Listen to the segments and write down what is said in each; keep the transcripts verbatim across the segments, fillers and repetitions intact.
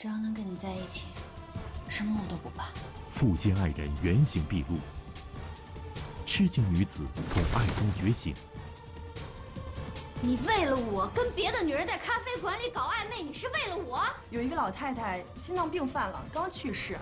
只要能跟你在一起，什么我都不怕。 富坚爱人原形毕露，痴情女子从爱中觉醒。 你为了我跟别的女人在咖啡馆里搞暧昧，你是为了我？ 有一个老太太心脏病犯了，刚去世。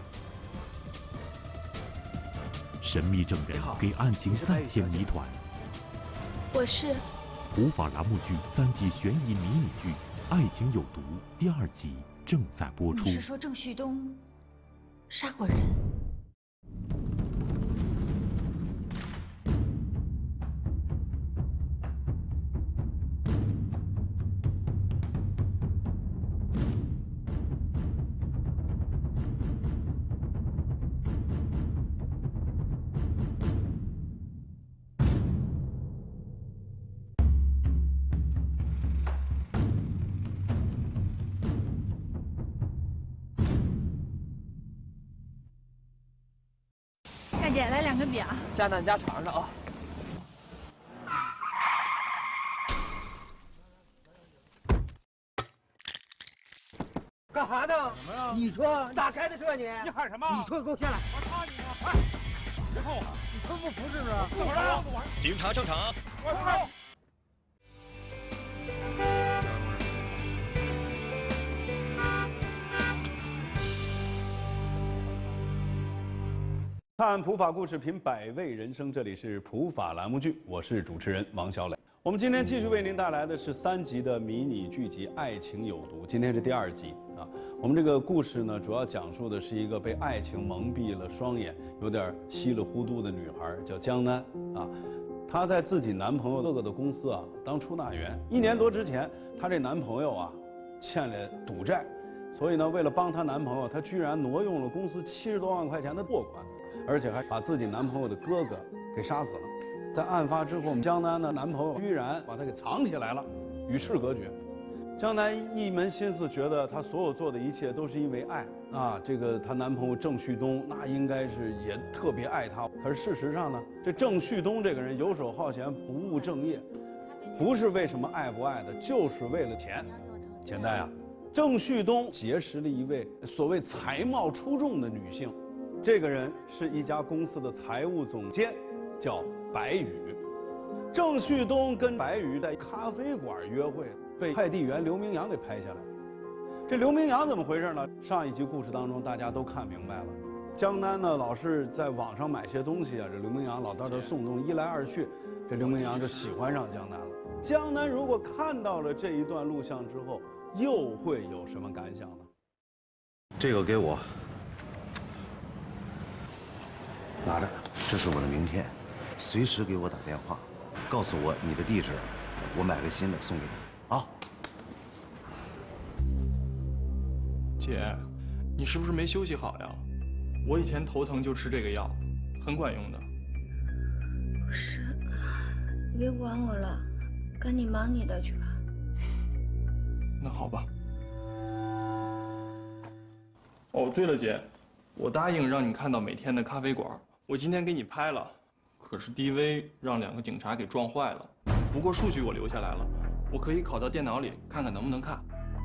神秘证人给案情再添谜团。 我是。 普法栏目剧三季悬疑迷你剧《爱情有毒》第二集正在播出。 你是说郑旭东杀过人？ 大姐，来两个饼， 加蛋加肠的啊。 干啥呢？ 什么呀？ 你说咋开的车你？ 你喊什么？ 你车给我下来！ 我操你妈！快！别碰我！ 你他妈不是呢？ 怎么了？ 警察上场。 我操！ 看普法故事，品百味人生。这里是普法栏目剧，我是主持人王小磊。我们今天继续为您带来的是三集的迷你剧集《爱情有毒》，今天是第二集啊。我们这个故事呢，主要讲述的是一个被爱情蒙蔽了双眼、有点稀里糊涂的女孩，叫江南啊。她在自己男朋友哥哥的公司啊当出纳员。一年多之前，她这男朋友啊欠了赌债，所以呢，为了帮她男朋友，她居然挪用了公司七十多万块钱的货款。而且还把自己男朋友的哥哥给杀死了。在案发之后，江南的男朋友居然把她给藏起来了，与世隔绝。江南一门心思觉得她所有做的一切都是因为爱啊，这个她男朋友郑旭东那应该是也特别爱她。可是事实上呢，这郑旭东这个人游手好闲，不务正业，不是为什么爱不爱的，就是为了钱。现在啊，郑旭东结识了一位所谓才貌出众的女性。这个人是一家公司的财务总监，叫白宇。郑旭东跟白宇在咖啡馆约会，被快递员刘明阳给拍下来。这刘明阳怎么回事呢？上一集故事当中大家都看明白了。江南呢老是在网上买些东西啊，这刘明阳老到这送东西，一来二去，这刘明阳就喜欢上江南了。江南如果看到了这一段录像之后，又会有什么感想呢？ 这个给我。拿着，这是我的名片，随时给我打电话，告诉我你的地址，我买个新的送给你啊。 姐，你是不是没休息好呀？我以前头疼就吃这个药，很管用的。 不是，你别管我了，赶紧忙你的去吧。 那好吧。哦，对了，姐，我答应让你看到每天的咖啡馆。我今天给你拍了，可是 D V 让两个警察给撞坏了。不过数据我留下来了，我可以拷到电脑里看看能不能看。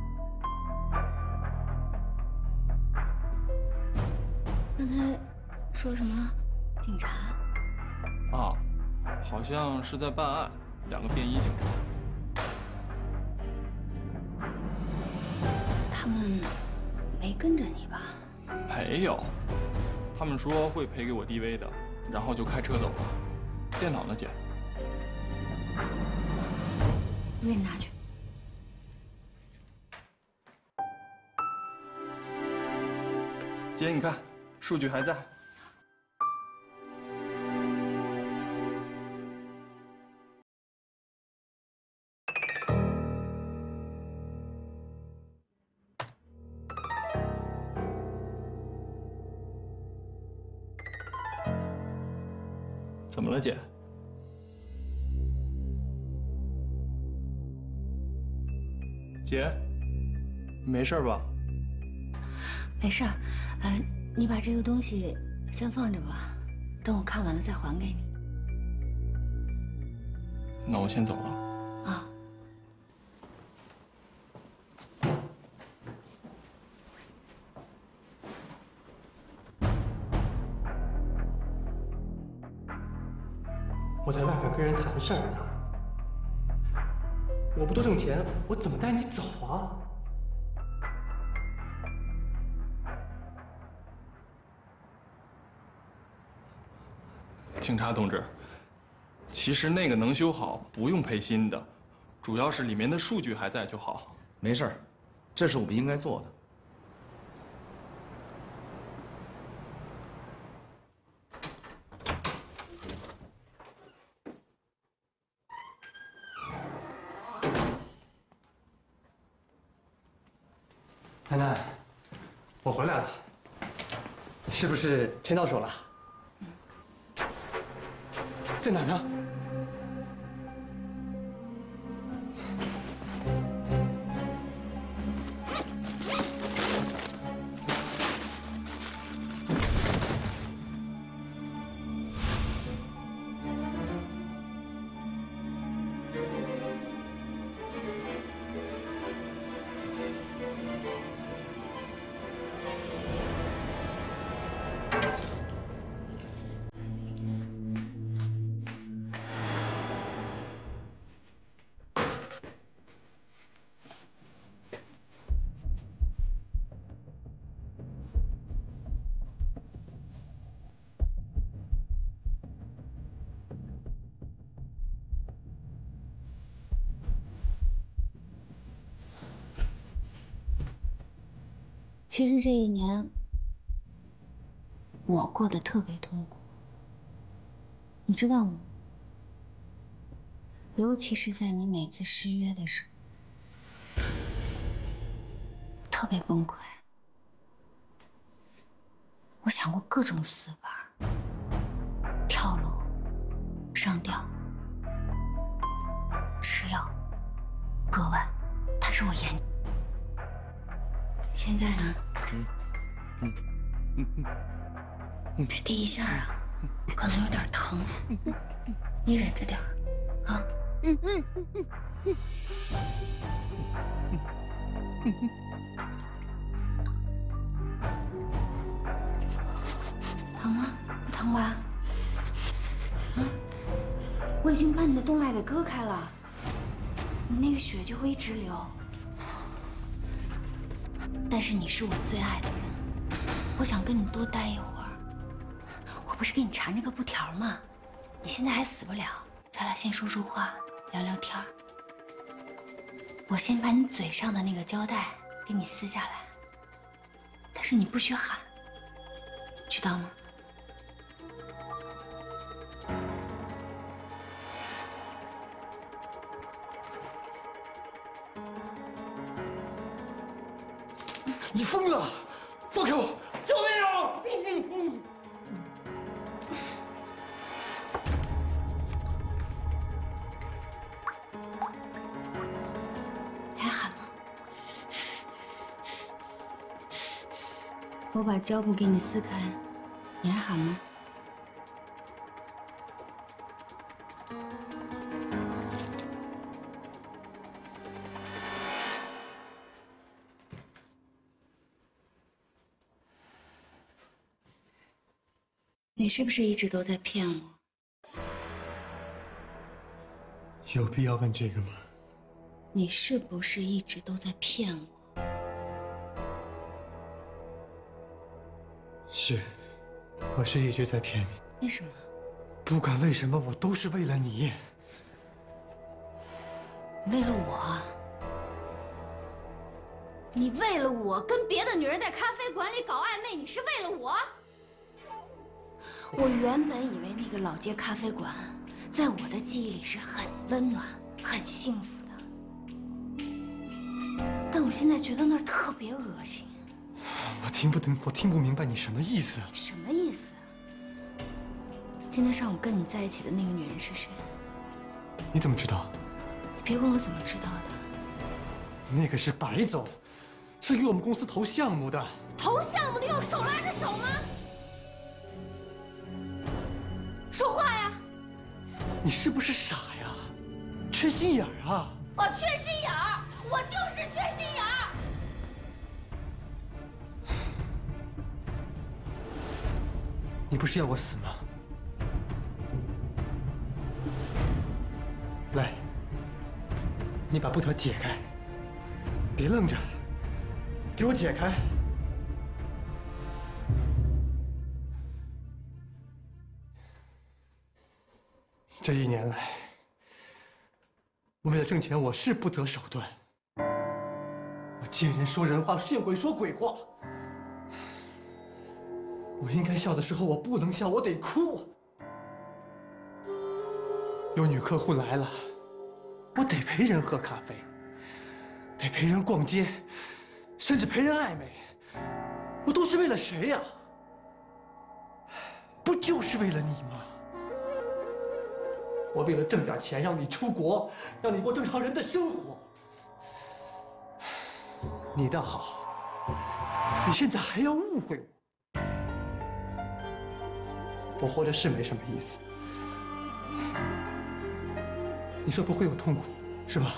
刚才说什么？警察？ 啊，好像是在办案，两个便衣警察。 他们没跟着你吧？ 没有。他们说会赔给我 D V 的，然后就开车走了。电脑呢，姐？ 我给你拿去。 姐，你看，数据还在。怎么了，姐？姐，没事吧？ 没事儿，呃，你把这个东西先放着吧，等我看完了再还给你。 那我先走了。 啊。 我在外边跟人谈事儿呢。我不多挣钱，我怎么带你走啊？ 警察同志，其实那个能修好，不用配新的，主要是里面的数据还在就好。 没事儿，这是我们应该做的。 奶奶，我回来了，是不是钱到手了？在哪呢？ 其实这一年，我过得特别痛苦，你知道吗？尤其是在你每次失约的时候，特别崩溃。我想过各种死法，跳楼、上吊、吃药、割腕，但是我严。现在呢？嗯嗯嗯嗯，这第一下啊，可能有点疼，你忍着点儿啊。嗯嗯嗯嗯嗯嗯嗯。疼吗？不疼吧？啊，我已经把你的动脉给割开了，你那个血就会一直流。但是你是我最爱的人，我想跟你多待一会儿。我不是给你缠着个布条吗？你现在还死不了，咱俩先说说话，聊聊天儿。我先把你嘴上的那个胶带给你撕下来，但是你不许喊，知道吗？ 你疯了！放开我！救命啊！ 你还喊吗？我把胶布给你撕开，你还喊吗？你是不是一直都在骗我？ 有必要问这个吗？ 你是不是一直都在骗我？ 是，我是一直在骗你。 为什么？ 不管为什么，我都是为了你。 为了我？你为了我跟别的女人在咖啡馆里搞暧昧，你是为了我？我原本以为那个老街咖啡馆，在我的记忆里是很温暖、很幸福的，但我现在觉得那儿特别恶心。 我听不懂，我听不明白你什么意思？ 什么意思？今天上午跟你在一起的那个女人是谁？ 你怎么知道？ 你别问我怎么知道的。 那个是白总，是与我们公司投项目的。 投项目的用手拉着手吗？说话呀！ 你是不是傻呀？缺心眼儿啊！ 我缺心眼儿，我就是缺心眼儿。 你不是要我死吗？ 你把布条解开，别愣着，给我解开！这一年来，我为了挣钱，我是不择手段。我见人说人话，见鬼说鬼话。我应该笑的时候，我不能笑，我得哭。有女客户来了，我得陪人喝咖啡，得陪人逛街，甚至陪人暧昧。我都是为了谁呀？不就是为了你吗？我为了挣点钱，让你出国，让你过正常人的生活。你倒好，你现在还要误会我。我活着是没什么意思。你说不会有痛苦，是吧？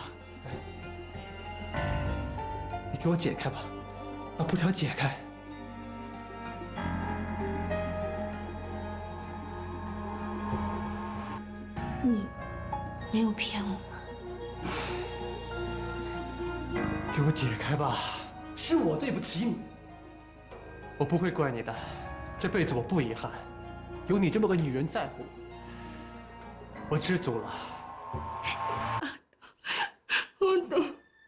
你给我解开吧，把布条解开。 你没有骗我吗？ 给我解开吧，是我对不起你。我不会怪你的，这辈子我不遗憾，有你这么个女人在乎我，我知足了。 我懂，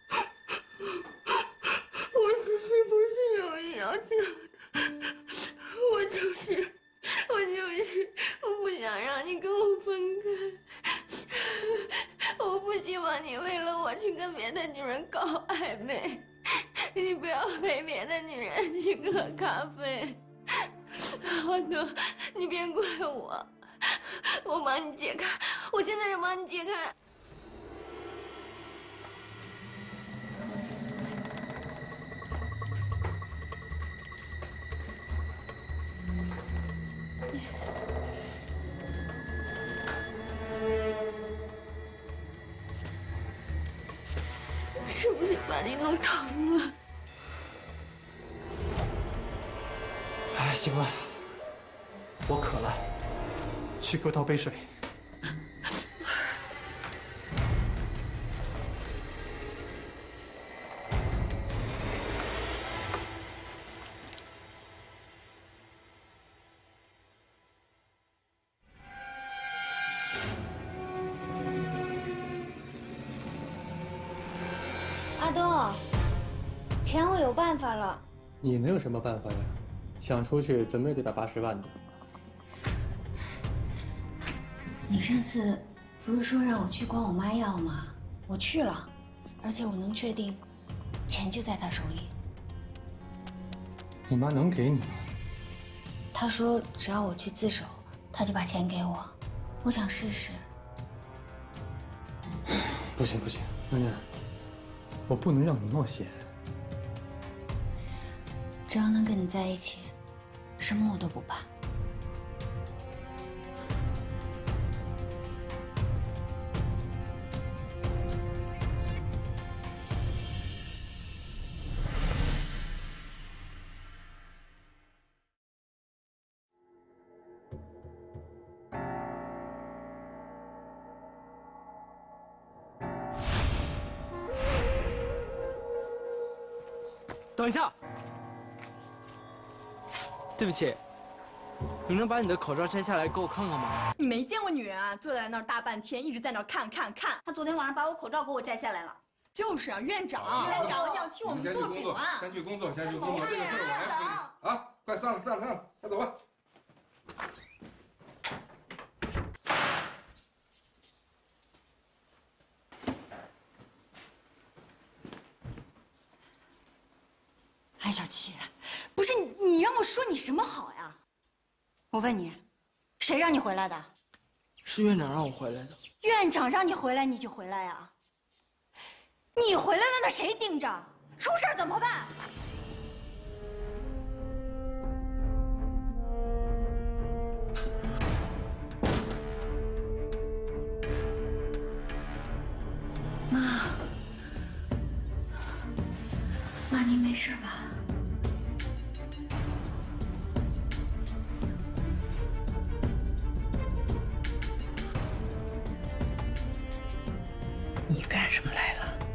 我只是不是有意要这样的，我就是，我就是，我不想让你跟我分开，我不希望你为了我去跟别的女人搞暧昧，你不要陪别的女人去喝咖啡，好的，你别怪我，我帮你解开，我现在就帮你解开。是不是把你弄疼了？ 哎，行了，我渴了，去给我倒杯水。 阿东，钱我有办法了。 你能有什么办法呀？想出去怎么也得打八十万的。 你上次不是说让我去管我妈要吗？我去了，而且我能确定，钱就在她手里。 你妈能给你吗？ 她说只要我去自首，她就把钱给我。我想试试。 不行不行，娘娘，我不能让你冒险。 只要能跟你在一起，什么我都不怕。 等一下，对不起，你能把你的口罩摘下来给我看看吗？ 你没见过女人啊，坐在那儿大半天，一直在那儿看看看。 他昨天晚上把我口罩给我摘下来了。 就是啊，院长，院长要替我们做主啊！ 先去工作，先去工作，这个事儿我来处理啊！快散了，散了，散了，快走吧。 哎，小七，不是你，你让我说你什么好呀？我问你，谁让你回来的？ 是院长让我回来的。 院长让你回来你就回来呀？你回来了，那谁盯着？出事怎么办？ 妈，妈，您没事吧？ 你干什么来了？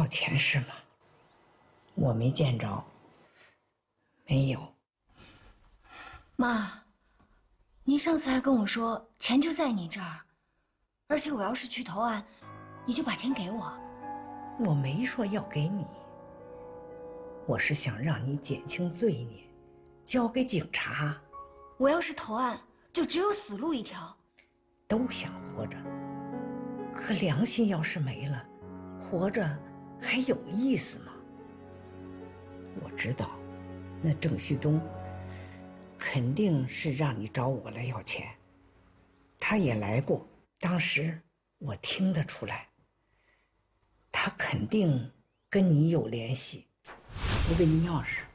钱是吗？我没见着。没有。 妈，您上次还跟我说钱就在你这儿，而且我要是去投案，你就把钱给我。 我没说要给你，我是想让你减轻罪孽，交给警察。 我要是投案，就只有死路一条。 都想活着，可良心要是没了，活着还有意思吗？我知道，那郑旭东肯定是让你找我来要钱，他也来过，当时我听得出来，他肯定跟你有联系。我给你钥匙。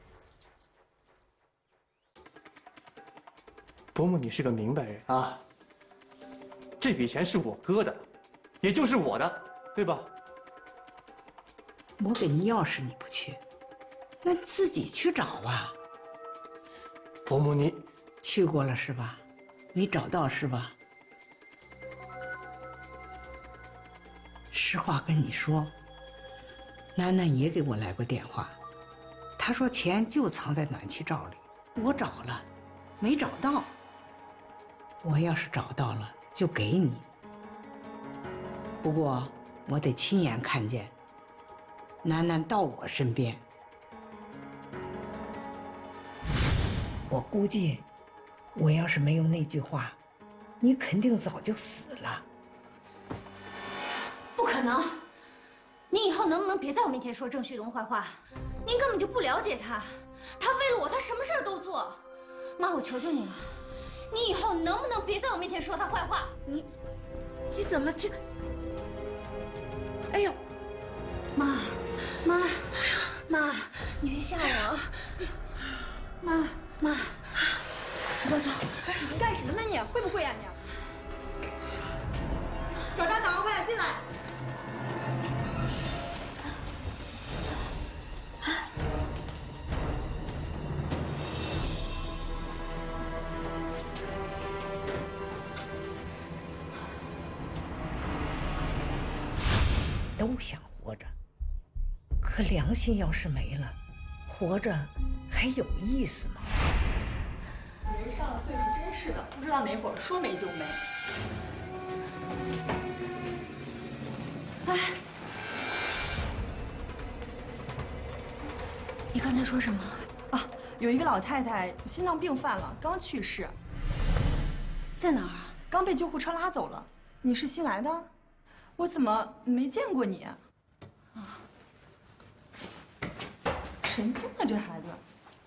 伯母，你是个明白人啊。这笔钱是我哥的，也就是我的，对吧？ 我给你钥匙你不去，那自己去找啊。 伯母，你去过了是吧？没找到是吧？实话跟你说，楠楠也给我来过电话，她说钱就藏在暖气罩里，我找了，没找到。我要是找到了，就给你。不过我得亲眼看见楠楠到我身边。我估计，我要是没有那句话，你肯定早就死了。 不可能！您以后能不能别在我面前说郑旭东坏话？您根本就不了解他，他为了我，他什么事儿都做。妈，我求求你了，你以后能不能别在我面前说他坏话？ 你，你怎么这？哎呦， 妈，妈，妈，你别吓我！妈，妈，你快走！ 你干什么呢你？会不会呀你？小张，小王，快点进来！ 都想活着，可良心要是没了，活着还有意思吗？ 人上了岁数真是的，不知道哪会儿说没就没。 哎，你刚才说什么？ 啊，有一个老太太心脏病犯了，刚去世。 在哪儿？ 刚被救护车拉走了。你是新来的？我怎么没见过你啊？啊，神经啊，这孩子！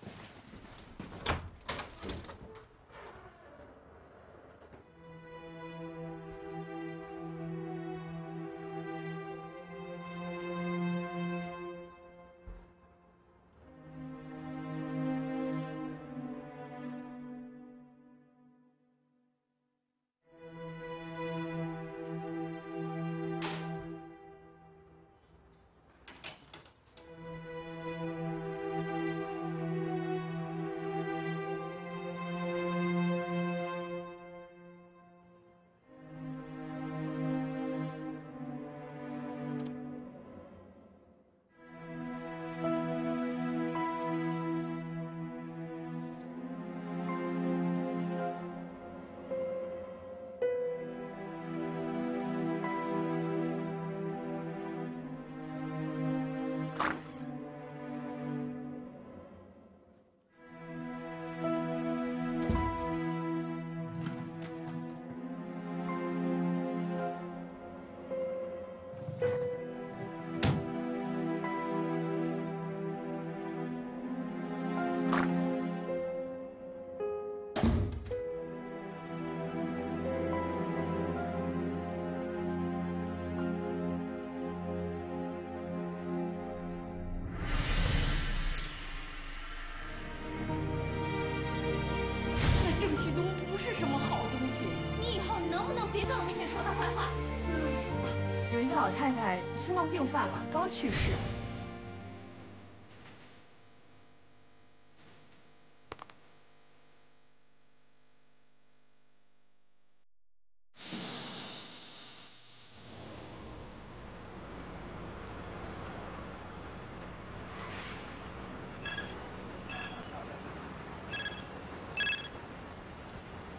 郑旭东不是什么好东西，你以后能不能别在我面前说他坏话？ 有一个老太太心脏病犯了，刚去世。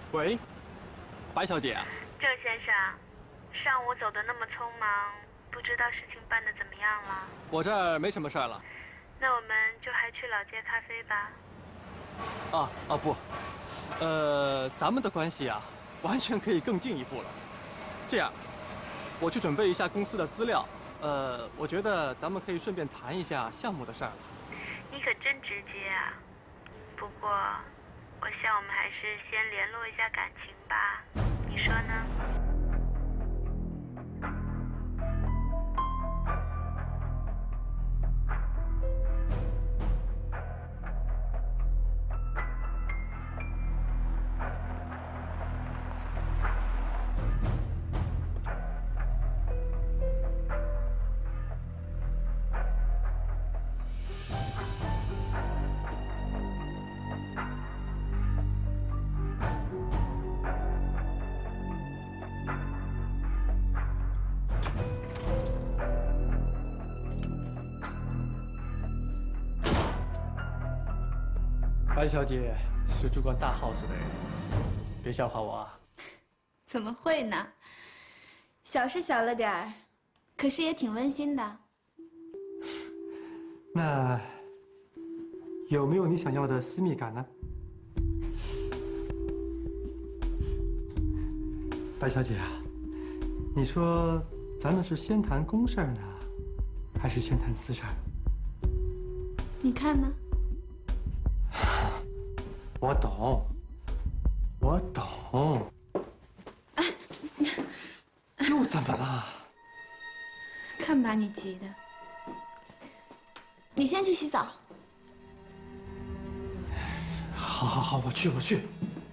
喂，白小姐啊。 郑先生，上午走的那么匆忙，不知道事情办得怎么样了？ 我这儿没什么事儿了。 那我们就还去老街咖啡吧。 啊啊不，呃，咱们的关系啊，完全可以更进一步了。这样，我去准备一下公司的资料。呃，我觉得咱们可以顺便谈一下项目的事儿了。 你可真直接啊！不过，我想我们还是先联络一下感情吧，你说呢？ 白小姐是住惯大 house 的人，别笑话我啊。 怎么会呢？小是小了点儿，可是也挺温馨的。 那有没有你想要的私密感呢？白小姐啊，你说咱们是先谈公事呢，还是先谈私事？ 你看呢？ 我懂，我懂。又怎么了？ 看把你急的。你先去洗澡。 好，好，好，我去，我去。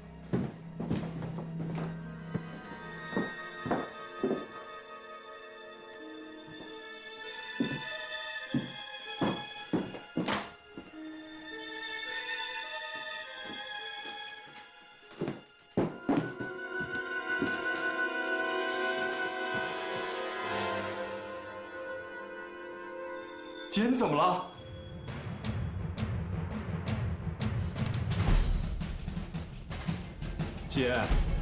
姐，你怎么了？姐，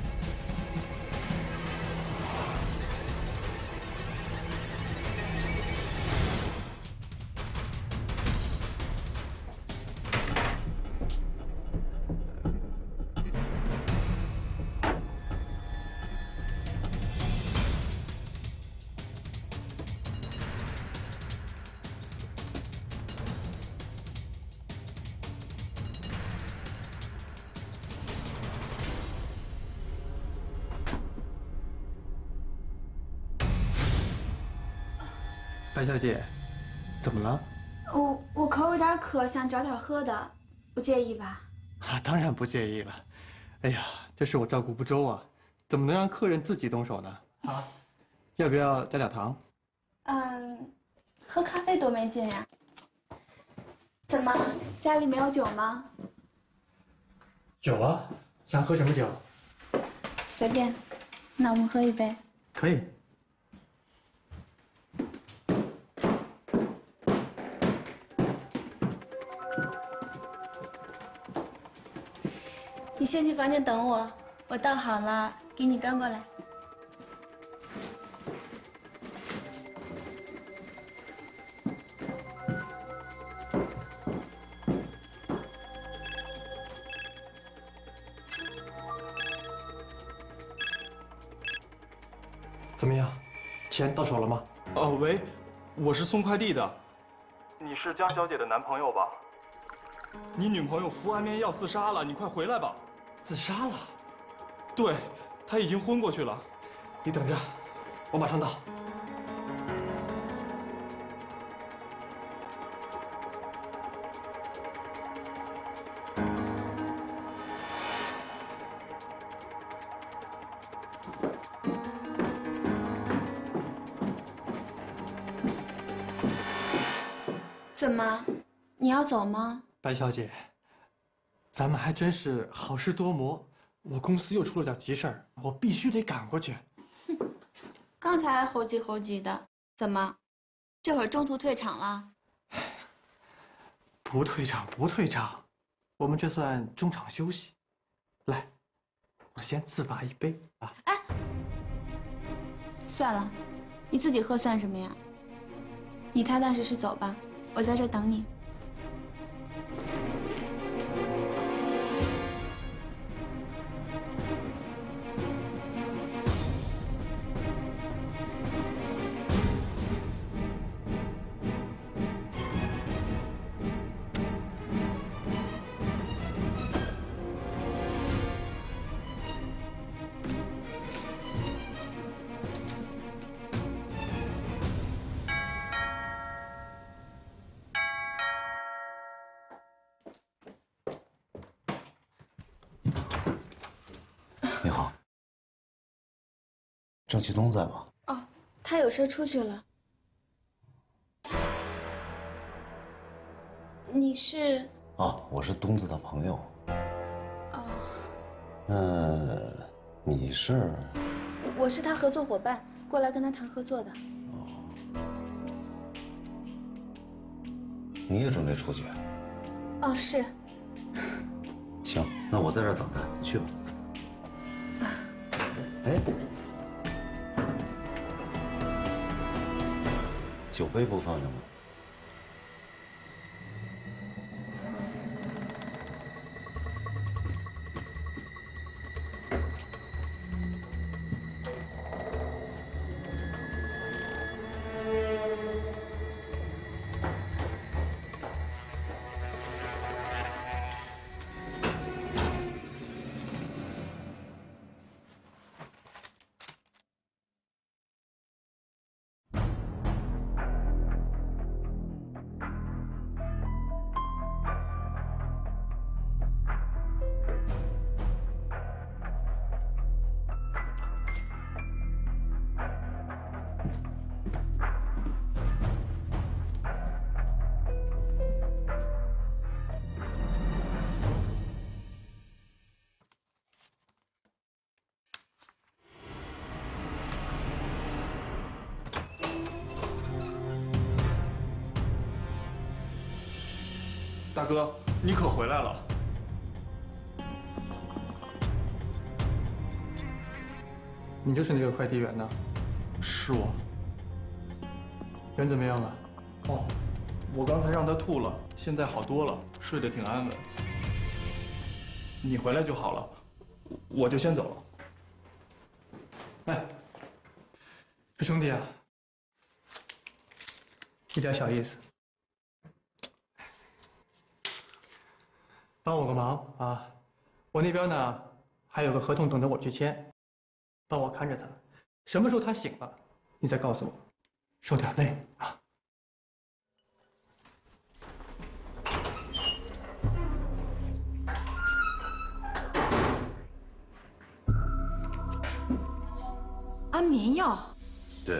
白小姐，怎么了？ 我我口有点渴，想找点喝的，不介意吧？ 啊，当然不介意了。哎呀，这是我照顾不周啊，怎么能让客人自己动手呢？啊，要不要加点糖？ 嗯，喝咖啡多没劲呀。怎么，家里没有酒吗？ 有啊，想喝什么酒？ 随便，那我们喝一杯。 可以。 你先去房间等我，我倒好了，给你端过来。 怎么样，钱到手了吗？ 哦，喂，我是送快递的。你是江小姐的男朋友吧？你女朋友服安眠药自杀了，你快回来吧。 自杀了？ 对，她已经昏过去了。 你等着，我马上到。 怎么，你要走吗？ 白小姐，咱们还真是好事多磨。我公司又出了点急事儿，我必须得赶过去。 刚才还猴急猴急的，怎么，这会儿中途退场了？ 不退场，不退场，我们这算中场休息。来， 我先自罚一杯啊！ 算了，你自己喝算什么呀？你踏踏实实走吧，我在这儿等你。 你好，郑旭东在吗？ 哦，他有事出去了。你是？ 哦，我是东子的朋友。 哦， 那你是？ 我是他合作伙伴，过来跟他谈合作的。 你也准备出去？ 哦，是。 行，那我在这儿等他，你去吧。哎，酒杯不放下吗？ 大哥，你可回来了！ 你就是那个快递员呐？ 是我。 人怎么样了？ 哦，我刚才让他吐了，现在好多了，睡得挺安稳。你回来就好了，我就先走了。 哎，这兄弟啊，一点小意思。 帮我个忙啊！我那边呢还有个合同等着我去签，帮我看着他，什么时候他醒了，你再告诉我，受点累啊。 安眠药？ 对。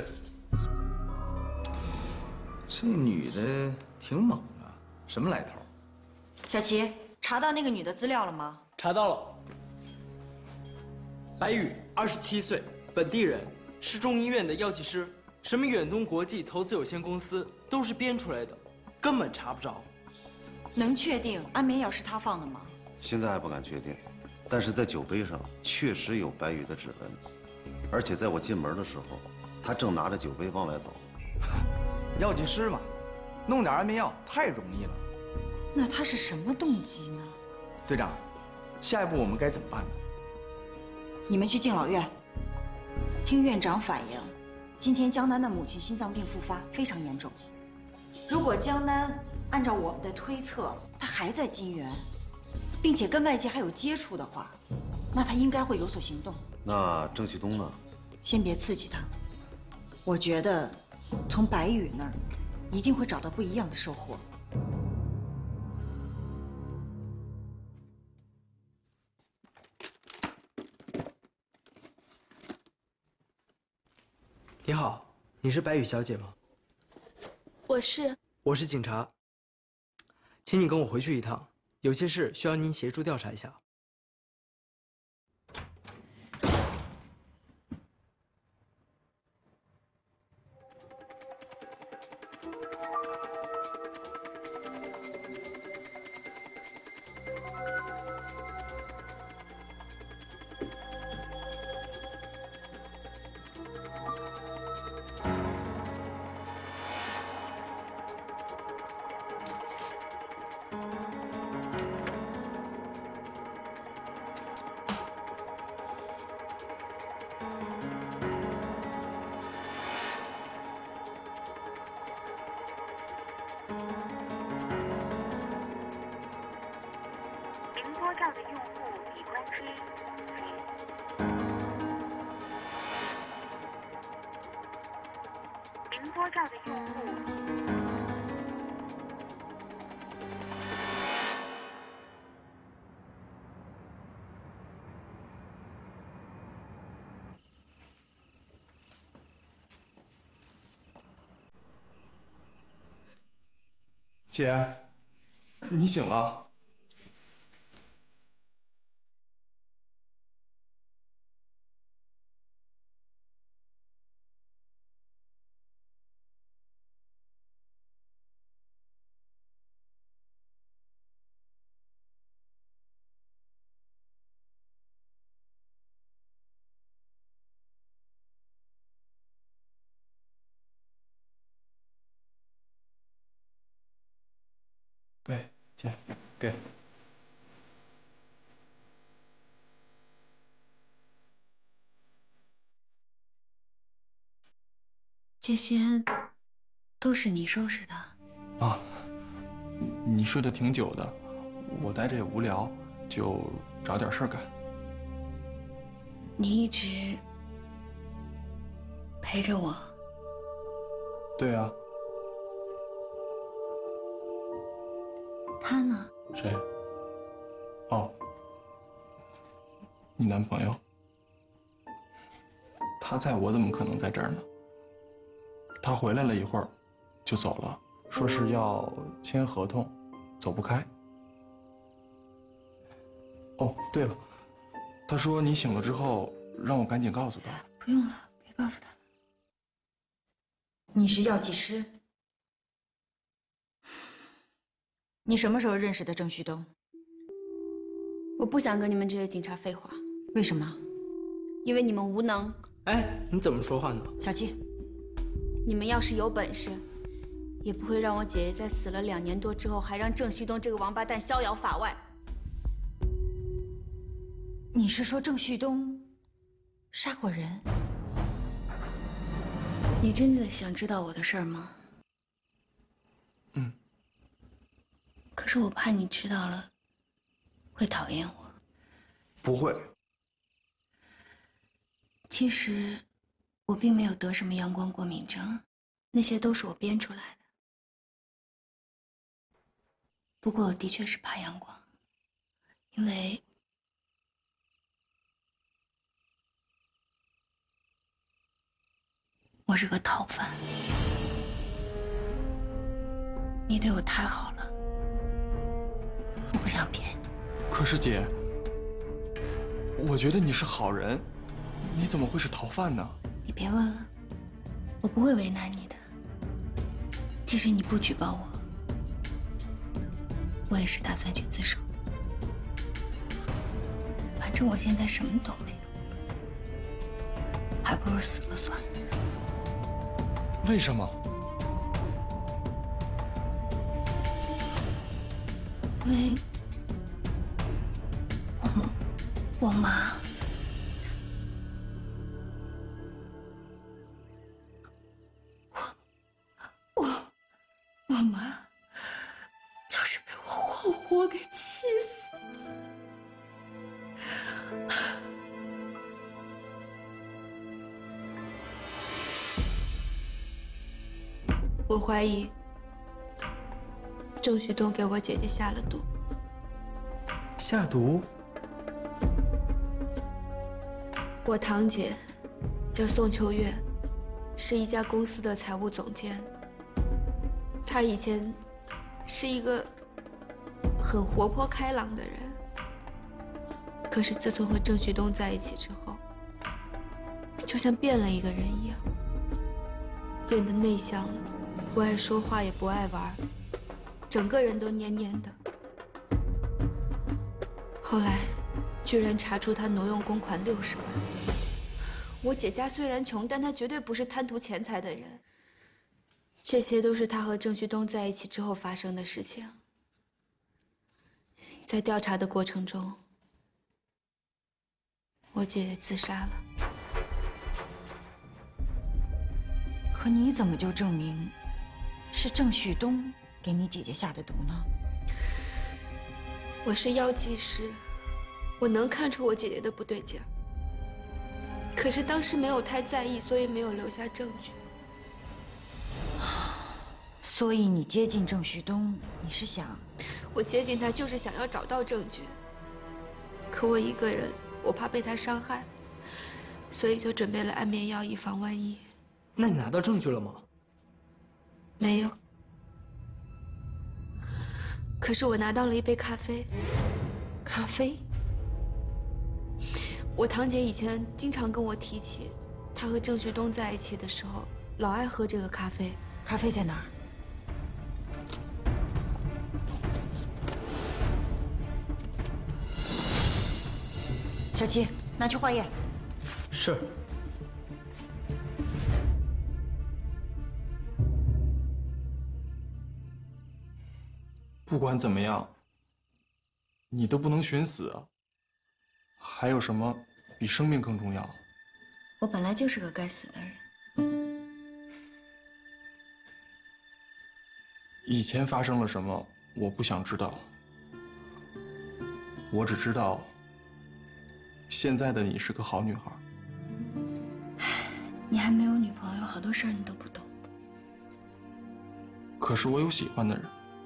这女的挺猛啊，什么来头？ 小齐。 查到那个女的资料了吗？ 查到了。白宇，二十七岁，本地人，市中医院的药剂师，什么远东国际投资有限公司都是编出来的，根本查不着。 能确定安眠药是他放的吗？ 现在还不敢确定，但是在酒杯上确实有白宇的指纹，而且在我进门的时候，他正拿着酒杯往外走。 药剂师嘛，弄点安眠药太容易了。 那他是什么动机呢？ 队长，下一步我们该怎么办呢？ 你们去敬老院，听院长反映，今天江南的母亲心脏病复发，非常严重。如果江南按照我们的推测，他还在金源，并且跟外界还有接触的话，那他应该会有所行动。 那郑旭东呢？ 先别刺激他，我觉得从白宇那儿一定会找到不一样的收获。 你好，你是白宇小姐吗？ 我是。 我是警察，请你跟我回去一趟，有些事需要您协助调查一下。 到的用户。 姐，你醒了。对，姐，给。 这些都是你收拾的啊？你睡得挺久的，我待着也无聊，就找点事儿干。 你一直陪着我。 对啊。 他呢？ 谁？哦，你男朋友。他在，我怎么可能在这儿呢？他回来了一会儿，就走了，说是要签合同，走不开。哦，对了，他说你醒了之后，让我赶紧告诉他。 不用了，别告诉他了。 你是药剂师？你什么时候认识的郑旭东？ 我不想跟你们这些警察废话。 为什么？ 因为你们无能。 哎，你怎么说话呢？ 小七， 你们要是有本事，也不会让我姐姐在死了两年多之后，还让郑旭东这个王八蛋逍遥法外。 你是说郑旭东杀过人？ 你真的想知道我的事儿吗？ 嗯。 可是我怕你知道了，会讨厌我。 不会。 其实，我并没有得什么阳光过敏症，那些都是我编出来的。不过我的确是怕阳光，因为我是个逃犯。你对我太好了。我不想骗你。 可是姐，我觉得你是好人，你怎么会是逃犯呢？ 你别问了，我不会为难你的。即使你不举报我，我也是打算去自首的。反正我现在什么都没有，还不如死了算了。 为什么？ 因为我我妈，我我我妈就是被我活活给气死的。 我怀疑郑旭东给我姐姐下了毒。 下毒？ 我堂姐叫宋秋月，是一家公司的财务总监。她以前是一个很活泼开朗的人，可是自从和郑旭东在一起之后，就像变了一个人一样，变得内向了，不爱说话，也不爱玩，整个人都蔫蔫的。后来，居然查出他挪用公款六十万。我姐家虽然穷，但她绝对不是贪图钱财的人。这些都是他和郑旭东在一起之后发生的事情。在调查的过程中，我姐姐自杀了。 可你怎么就证明是郑旭东给你姐姐下的毒呢？ 我是药剂师，我能看出我姐姐的不对劲儿。可是当时没有太在意，所以没有留下证据。 所以你接近郑旭东，你是想？ 我接近他就是想要找到证据。可我一个人，我怕被他伤害，所以就准备了安眠药，以防万一。 那你拿到证据了吗？ 没有。可是我拿到了一杯咖啡。 咖啡？ 我堂姐以前经常跟我提起，她和郑旭东在一起的时候，老爱喝这个咖啡。 咖啡在哪儿？小七，拿去化验。 是。 不管怎么样，你都不能寻死啊！还有什么比生命更重要？ 我本来就是个该死的人。 以前发生了什么，我不想知道。我只知道，现在的你是个好女孩。 你还没有女朋友，好多事儿你都不懂。 可是我有喜欢的人。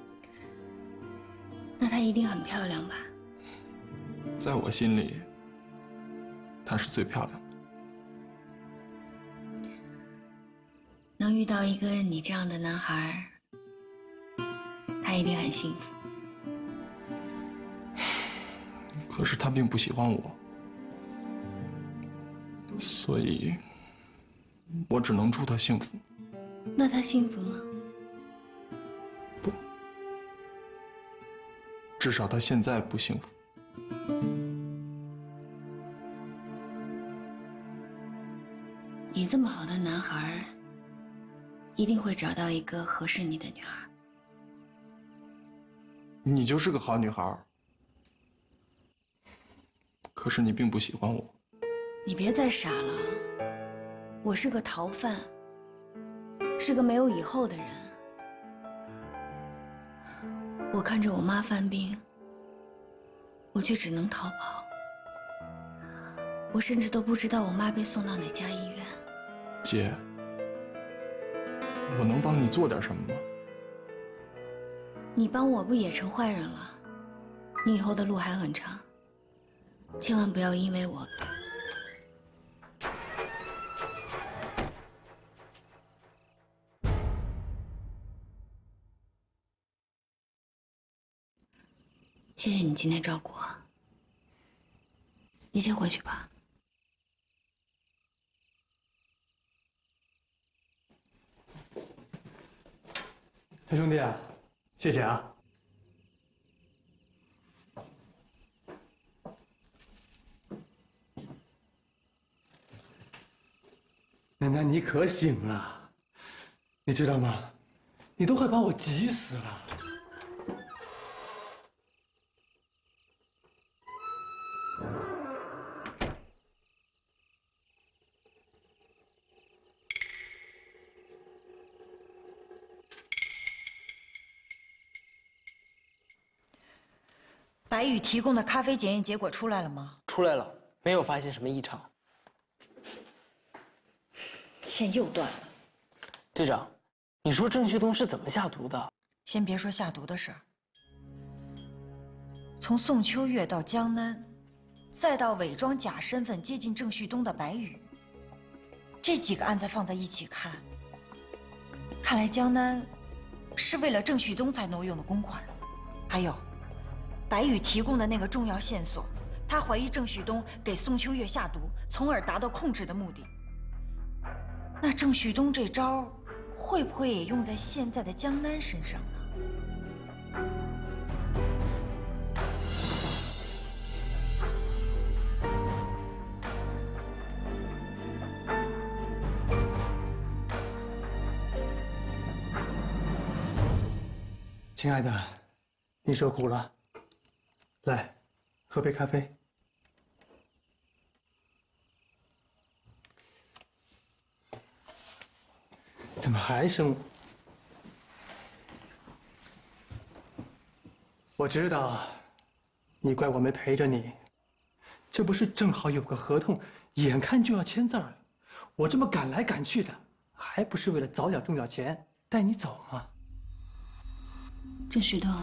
那她一定很漂亮吧？ 在我心里，她是最漂亮的。 能遇到一个你这样的男孩，他一定很幸福。 可是他并不喜欢我，所以，我只能祝他幸福。 那他幸福吗？ 不，至少他现在不幸福。 你这么好的男孩，一定会找到一个合适你的女孩。 你就是个好女孩，可是你并不喜欢我。 你别再傻了，我是个逃犯，是个没有以后的人。我看着我妈犯病，我却只能逃跑。我甚至都不知道我妈被送到哪家医院。 姐，我能帮你做点什么吗？ 你帮我不也成坏人了？你以后的路还很长，千万不要因为我。谢谢你今天照顾我，你先回去吧。 小兄弟，谢谢啊。奶奶，你可醒了，你知道吗？你都快把我急死了。 白宇提供的咖啡检验结果出来了吗？ 出来了，没有发现什么异常。 线又断了。 队长，你说郑旭东是怎么下毒的？ 先别说下毒的事儿，从宋秋月到江南，再到伪装假身份接近郑旭东的白宇，这几个案子放在一起看，看来江南是为了郑旭东才挪用的公款。还有，白宇提供的那个重要线索，他怀疑郑旭东给宋秋月下毒，从而达到控制的目的。那郑旭东这招会不会也用在现在的江南身上呢？ 亲爱的，你受苦了，来，喝杯咖啡。怎么还生？我知道，你怪我没陪着你，这不是正好有个合同，眼看就要签字了，我这么赶来赶去的，还不是为了早点挣点钱带你走吗？ 郑旭东，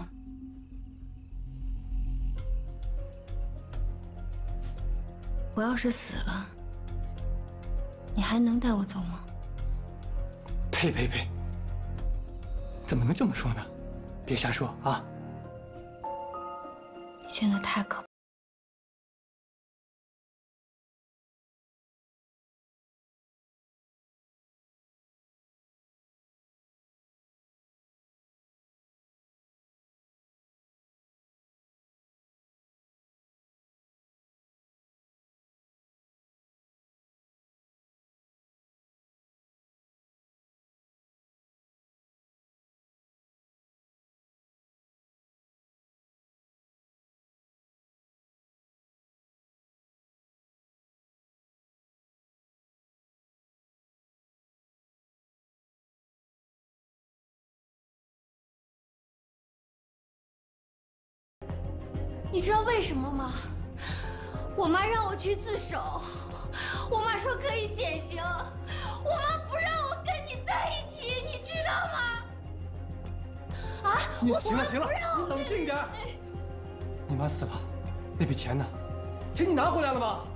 我要是死了，你还能带我走吗？ 呸呸呸！怎么能这么说呢？别瞎说啊！ 你现在太可怕。 你知道为什么吗？我妈让我去自首，我妈说可以减刑，我妈不让我跟你在一起，你知道吗？啊！我行了行了，你冷静点。你妈死了，那笔钱呢？钱你拿回来了吗？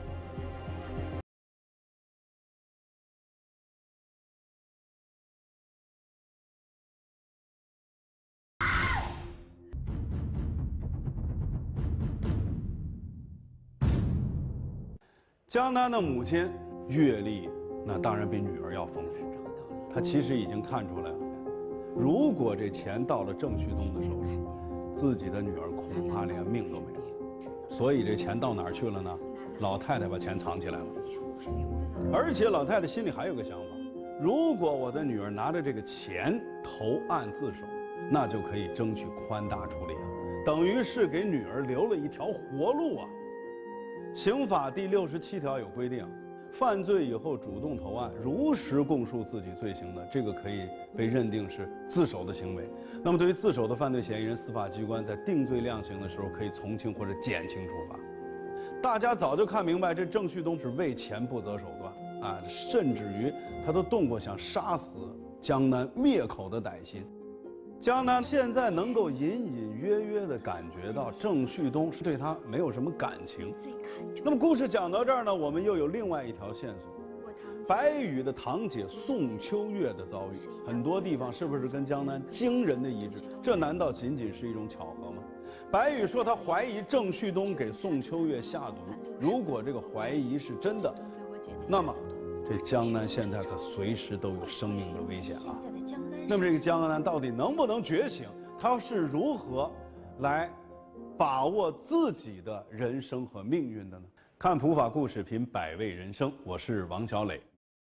江南的母亲阅历那当然比女儿要丰富，她其实已经看出来了，如果这钱到了郑旭东的手上，自己的女儿恐怕连命都没了。所以这钱到哪儿去了呢？老太太把钱藏起来了，而且老太太心里还有个想法：如果我的女儿拿着这个钱投案自首，那就可以争取宽大处理啊，等于是给女儿留了一条活路啊。 刑法第六十七条有规定，犯罪以后主动投案，如实供述自己罪行的，这个可以被认定是自首的行为。那么，对于自首的犯罪嫌疑人，司法机关在定罪量刑的时候，可以从轻或者减轻处罚。大家早就看明白，这郑旭东是为钱不择手段啊，甚至于他都动过想杀死江南灭口的歹心。 江南现在能够隐隐约约地感觉到郑旭东是对他没有什么感情。那么故事讲到这儿呢，我们又有另外一条线索：白宇的堂姐宋秋月的遭遇，很多地方是不是跟江南惊人的一致？这难道仅仅是一种巧合吗？白宇说他怀疑郑旭东给宋秋月下毒，如果这个怀疑是真的，那么这江南现在可随时都有生命的危险啊！ 那么这个江南到底能不能觉醒？他是如何来把握自己的人生和命运的呢？看普法故事，品百味人生，我是王小磊。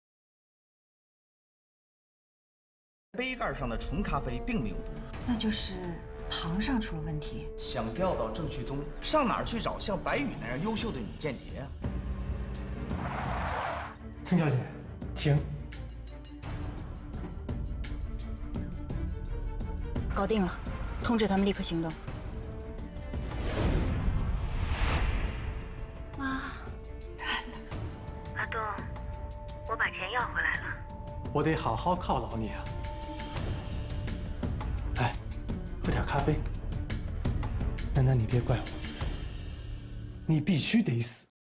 杯盖上的纯咖啡并没有毒， 那就是糖上出了问题。 想钓到郑旭东，上哪儿去找像白宇那样优秀的女间谍啊？ 郑小姐，请。 搞定了，通知他们立刻行动。 妈， 阿东，我把钱要回来了。 我得好好犒劳你啊！来，喝点咖啡。楠楠，你别怪我，你必须得死。